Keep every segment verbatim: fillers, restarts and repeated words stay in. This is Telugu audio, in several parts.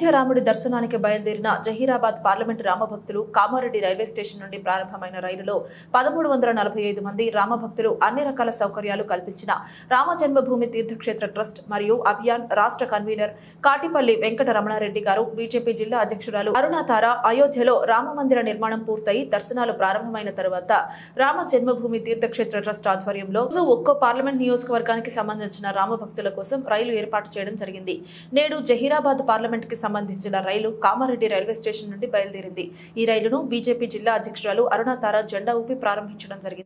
అయోధ్య రాముడి దర్శనానికి బయలుదేరిన జహీరాబాద్ పార్లమెంటు రామభక్తులు కామారెడ్డి రైల్వే స్టేషన్ నుండి ప్రారంభమైన రైలులో పదమూడు వందల నలభై ఐదు మంది రామభక్తులు అన్ని రకాల సౌకర్యాలు కల్పించిన రామ జన్మభూమి తీర్థక్షేత్ర ట్రస్ట్ మరియు అభియాన్ రాష్ట్ర కన్వీనర్ కాటిపల్లి వెంకట రమణారెడ్డి గారు, బీజేపీ జిల్లా అధ్యక్షురాలు అరుణాతార అయోధ్యలో రామ మందిర నిర్మాణం పూర్తయి దర్శనాలు ప్రారంభమైన తరువాత రామ జన్మభూమి తీర్థక్షేత్ర ట్రస్ట్ ఆధ్వర్యంలో ఒక్కో పార్లమెంట్ నియోజకవర్గానికి సంబంధించిన రామభక్తుల కోసం రైలు ఏర్పాటు చేయడం జరిగింది. నేడు జహీరాబాద్ పార్లమెంట్ కి సంబంధించిన రైలు కామారెడ్డి రైల్వే స్టేషన్ నుండి బయలుదేరింది. ఈ రైలును బీజేపీ జిల్లా అధ్యక్షురాలు అరుణాతార జెండా ఊపి ప్రారంభించడం జరిగింది.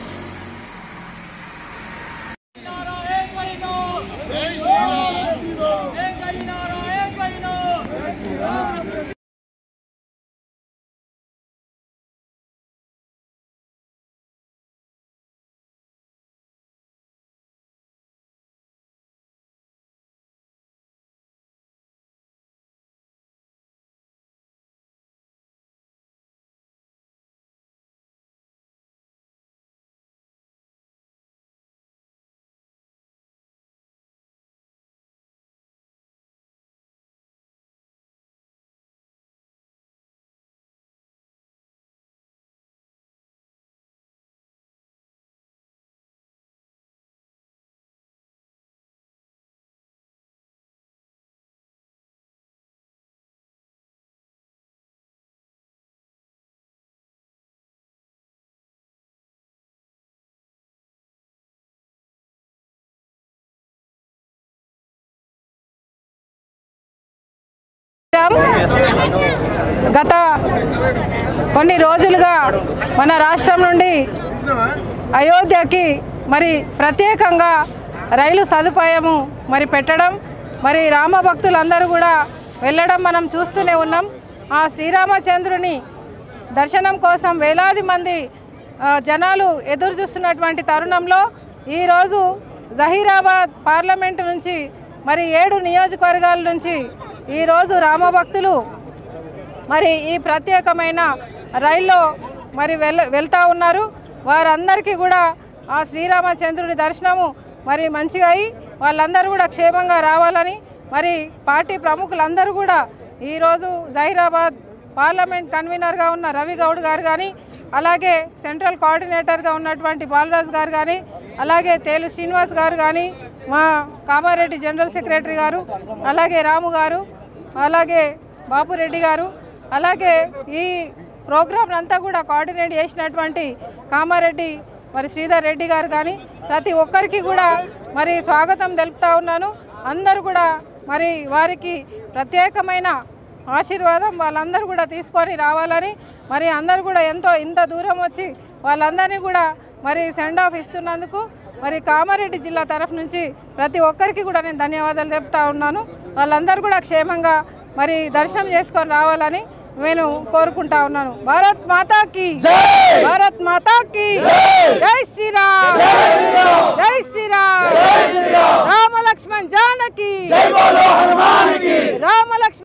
గత కొన్ని రోజులుగా మన రాష్ట్రం నుండి అయోధ్యకి మరి ప్రత్యేకంగా రైలు సదుపాయము మరి పెట్టడం, మరి రామ భక్తులందరూ కూడా వెళ్ళడం మనం చూస్తూనే ఉన్నాం. ఆ శ్రీరామచంద్రుని దర్శనం కోసం వేలాది మంది జనాలు ఎదురు చూస్తున్నటువంటి తరుణంలో ఈరోజు జహీరాబాద్ పార్లమెంటు నుంచి మరి ఏడు నియోజకవర్గాల నుంచి ఈరోజు రామభక్తులు మరి ఈ ప్రత్యేకమైన రైల్లో మరి వెళ్ వెళ్తూ ఉన్నారు. వారందరికీ కూడా ఆ శ్రీరామచంద్రుడి దర్శనము మరి మంచిగా అయి వాళ్ళందరూ కూడా క్షేమంగా రావాలని మరి పార్టీ ప్రముఖులందరూ కూడా ఈరోజు జహీరాబాద్ పార్లమెంట్ కన్వీనర్గా ఉన్న రవి గౌడ్ గారు కానీ, అలాగే సెంట్రల్ కోఆర్డినేటర్గా ఉన్నటువంటి బాలరాజు గారు కానీ, అలాగే తేలు శ్రీనివాస్ గారు కానీ, మా కామారెడ్డి జనరల్ సెక్రటరీ గారు, అలాగే రాము గారు, అలాగే బాపురెడ్డి గారు, అలాగే ఈ ప్రోగ్రామ్ అంతా కూడా కోఆర్డినేట్ చేసినటువంటి కామారెడ్డి మరి శ్రీధర్ రెడ్డి గారు కానీ ప్రతి ఒక్కరికి కూడా మరి స్వాగతం తెలుపుతా ఉన్నాను. అందరూ కూడా మరి వారికి ప్రత్యేకమైన ఆశీర్వాదం వాళ్ళందరూ కూడా తీసుకొని రావాలని, మరి అందరూ కూడా ఎంతో ఇంత దూరం వచ్చి వాళ్ళందరినీ కూడా మరి సెండ్ ఆఫ్ ఇస్తున్నందుకు మరి కామారెడ్డి జిల్లా తరఫు నుంచి ప్రతి ఒక్కరికి కూడా నేను ధన్యవాదాలు చెప్తా ఉన్నాను. వాళ్ళందరూ కూడా క్షేమంగా మరి దర్శనం చేసుకొని రావాలని నేను కోరుకుంటా ఉన్నాను. భారత్ మాతాకి భారత్ మాతాకి జై శ్రీరామ్, జై శ్రీరామ్, రామ లక్ష్మణ్ జానకి, రామ లక్ష్మణ్